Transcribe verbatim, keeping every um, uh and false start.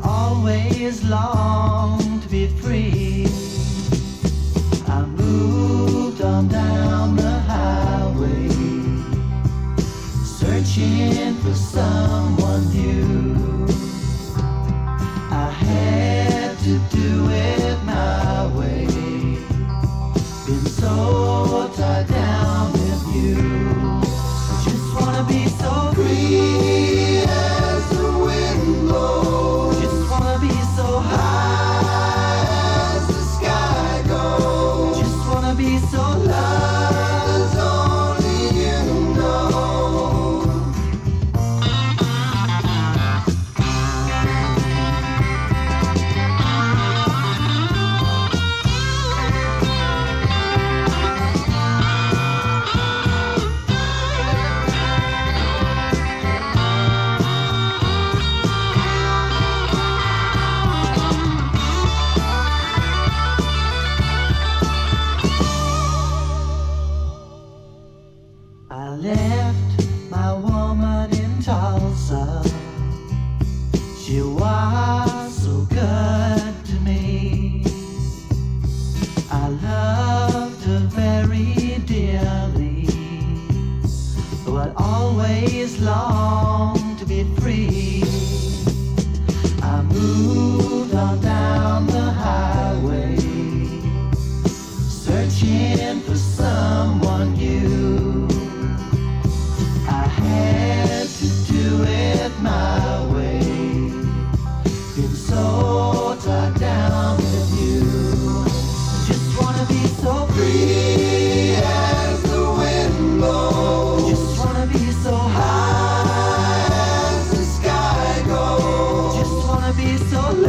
always longed to be free. I moved on down the highway, searching for someone new. I had to do it my way, been so tied down with you. I just wanna be so free as the wind blows. Just wanna be so high as the sky goes. Just wanna be so loved as only you know. I left my woman in Tulsa. She was so good to me. I loved her very dearly, though I'd always longed to be free. I moved on down the highway, searching for someone new. I had to do it my way, been so tied down with you. Just wanna be so free as the wind blows. Just wanna be so high as the sky goes. Just wanna be so